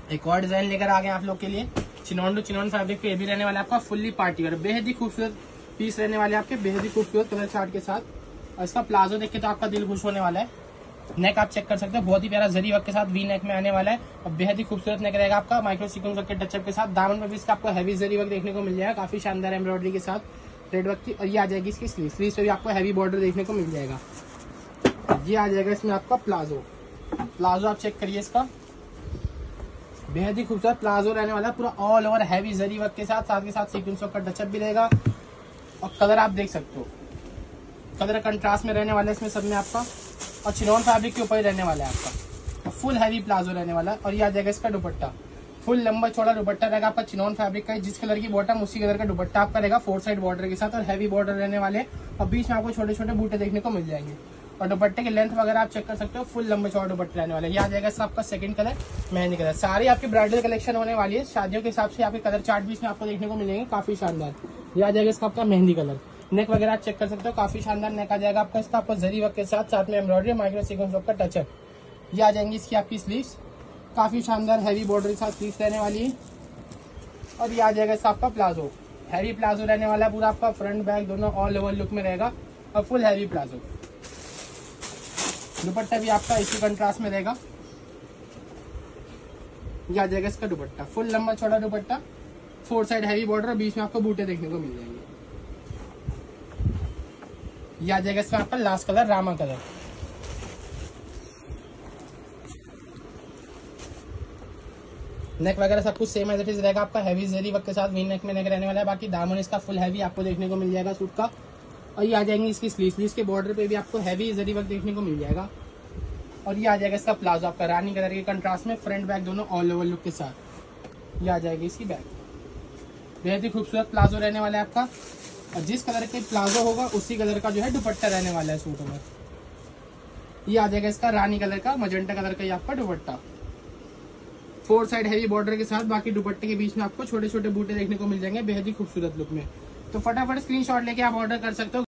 एक और डिजाइन लेकर आ गए आप लोग के लिए। चिनॉन टू चिनॉन फैब्रिक पे ये भी रहने वाला है आपका फुल्ली पार्टी वेयर, बेहद ही खूबसूरत पीस रहने वाले आपके, बेहद ही खूबसूरत कलर चार्ट के साथ। और इसका प्लाजो देख के तो आपका दिल खुश होने वाला है। नेक आप चेक कर सकते हो, बहुत ही प्यारा जरी वर्क के साथ वी नेक में आने वाला है और बेहद ही खूबसूरत नेक रहेगा आपका माइक्रो सीक्वेंस वर्क के टचअप के साथ। दामन में भी इसका आपको हैवी जरी वर्क देखने को मिल जाएगा, काफी शानदार एम्ब्रॉयडरी के साथ रेड वर्क की। और ये आ जाएगी इसकी स्लीव पे भी आपको हैवी बॉर्डर देखने को मिल जाएगा। ये आ जाएगा इसमें आपका प्लाजो आप चेक करिए, इसका बेहद ही खूबसूरत प्लाजो रहने वाला है, पूरा all over heavy zari work के साथ के साथ सीक्वेंस वर्क का टचअप भी रहेगा। और कलर आप देख सकते हो, कलर कंट्रास्ट में रहने वाला है इसमें सब में आपका, और चिनॉन फैब्रिक के ऊपर ही रहने वाला है आपका। फुल हैवी प्लाजो रहने वाला है। और ये आ जाएगा इसका दुपट्टा, फुल लंबा चौड़ा दुपट्टा रहेगा आपका चिनॉन फैब्रिक का, जिस कलर की बॉटम उसी कलर का दुपट्टा आपका रहेगा, 4 साइड बॉर्डर के साथ और हैवी बॉर्डर रहने वाले। और बीच में आपको छोटे छोटे बूटे देखने को मिल जाएंगे। और दुपट्टे की लेंथ वगैरह आप चेक कर सकते हो, फुल लंबा चौड़ा दुपट्टा रहने वाला है। ये आ जाएगा इसका आपका सेकंड कलर, मेहंदी कलर। सारी आपकी ब्राइडल कलेक्शन होने वाली है, शादियों के हिसाब से आपके कलर चार्ट भी इसमें आपको देखने को मिलेंगे, काफी शानदार। ये आ जाएगा इसका आपका मेहंदी कलर। नेक वगैरह आप चेक कर सकते हो, काफी शानदार नेक आ जाएगा आपका इसका, आपको जरी वर्क के साथ में एम्ब्रॉयडरी माइक्रो सीक्वेंस वर्क का टचअप। ये आ जाएंगी इसकी आपकी स्लीव्स, काफी शानदार हैवी बॉर्डर के साथ स्लीव्स रहने वाली है। और ये आ जाएगा इसका आपका प्लाजो, हैवी प्लाजो रहने वाला है पूरा आपका, फ्रंट बैक दोनों ऑल ओवर लुक में रहेगा और फुल हैवी प्लाजो। दुपट्टा भी आपका इसी कंट्रास्ट में रहेगा। ये आ जाएगा इसका दुपट्टा, फुल लंबा चौड़ा दुपट्टा, 4 साइड हैवी बॉर्डर और बीच में आपको बूटे देखने को मिल जाएंगे। ये आ जाएगा इसमें आपका last colour, Rama colour. Neck वगैरह सब कुछ सेम एज इट इज रहेगा आपका, हैवी जरी वर्क के साथ वी नेक में नेक रहने वाला है। बाकी दामन इसका फुल हैवी आपको देखने को मिल जाएगा सूट का। और ये आ जाएंगी इसकी स्लीव्स के बॉर्डर पे भी आपको हैवी जरी वर्क देखने को मिल जाएगा। और ये आ जाएगा इसका प्लाजो आपका रानी कलर के कंट्रास्ट में, फ्रंट बैक दोनों ऑल ओवर लुक के साथ। ये आ जाएगी इसकी बैक, बेहद ही खूबसूरत प्लाजो रहने वाला है आपका। और जिस कलर के प्लाजो होगा उसी कलर का जो है दुपट्टा रहने वाला है सूटों में। ये आ जाएगा इसका रानी कलर का, मजेंटा कलर का ये आपका दुपट्टा, 4 साइड हैवी बॉर्डर के साथ। बाकी दुपट्टे के बीच में आपको छोटे छोटे बूटे देखने को मिल जाएंगे, बेहद ही खूबसूरत लुक में। तो फटाफट स्क्रीनशॉट लेके आप ऑर्डर कर सकते हो।